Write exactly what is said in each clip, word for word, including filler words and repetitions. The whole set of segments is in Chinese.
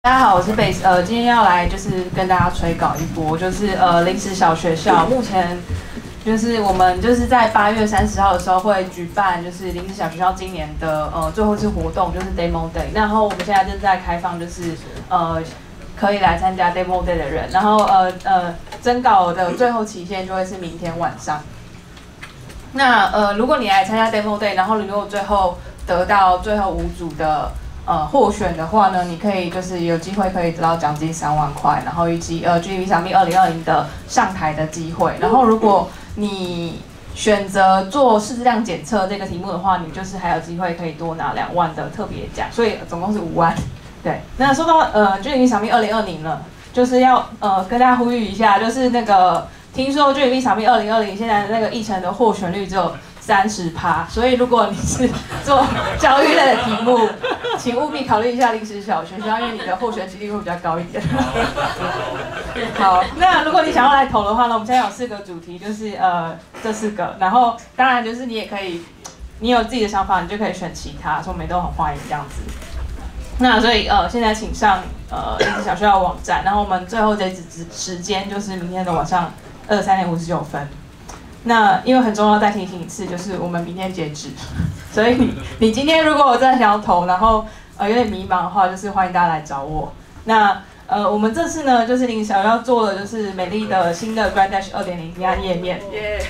大家好，我是贝斯，呃，今天要来就是跟大家催稿一波，就是呃临时小学校目前就是我们就是在八月三十号的时候会举办就是临时小学校今年的呃最后一次活动，就是 Demo Day， 然后我们现在正在开放就是呃可以来参加 Demo Day 的人，然后呃呃征稿的最后期限就会是明天晚上。那呃如果你来参加 Demo Day， 然后你如果最后得到最后五组的呃获选的话呢，你可以就是有机会可以得到奖金三万块，然后以及呃 G V 小蜜二零二零的上台的机会。然后如果你选择做识字量检测这个题目的话，你就是还有机会可以多拿两万的特别奖，所以总共是五万。对，那说到呃 G V 小蜜二零二零呢，就是要呃跟大家呼吁一下，就是那个听说 G V 小蜜二零二零现在的那个议程的获选率只有三十趴，所以如果你是做教育类的题目，请务必考虑一下临时小学校，因为你的获选几率会比较高一点。好，那如果你想要来投的话呢，我们现在有四个主题，就是呃这四个，然后当然就是你也可以，你有自己的想法，你就可以选其他，所以我们都很欢迎这样子。那所以呃现在请上呃临时小学校网站，然后我们最后截止时间就是明天的晚上二十三点五十九分。那因为很重要，再提醒一次，就是我们明天截止，所以你你今天如果我真的想要投，然后呃有点迷茫的话，就是欢迎大家来找我。那呃我们这次呢，就是临时小学校做的就是美丽的新的 Graddash 二点零提案页面，耶！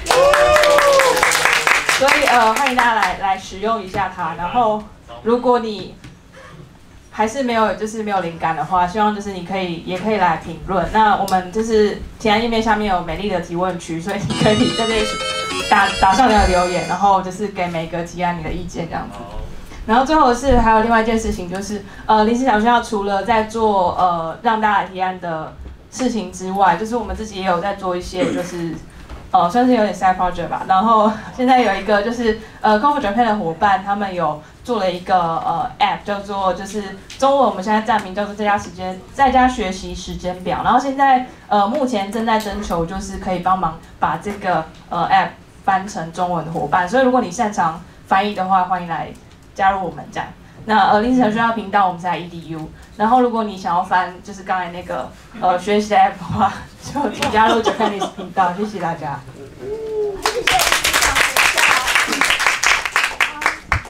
所以呃欢迎大家来来使用一下它。然后如果你还是没有就是没有灵感的话，希望就是你可以也可以来评论。那我们就是提案页面下面有美丽的提问区，所以你可以在这里打打上你的留言，然后就是给每个提案你的意见这样子。然后最后是还有另外一件事情，就是呃临时小学校除了在做呃让大家来提案的事情之外，就是我们自己也有在做一些就是呃算是有点 side project 吧。然后现在有一个就是呃 Conf Japan 的伙伴，他们有做了一个呃 app， 叫做就是中文我们现在站名叫做在家时间在家学习时间表。然后现在呃目前正在征求，就是可以帮忙把这个呃 app 翻成中文的伙伴。所以如果你擅长翻译的话，欢迎来加入我们这样。那呃临时小学校频道我们是在 E D U， 然后如果你想要翻就是刚才那个呃学习的 app 的话，就请加入 Japanese 频道。谢谢大家。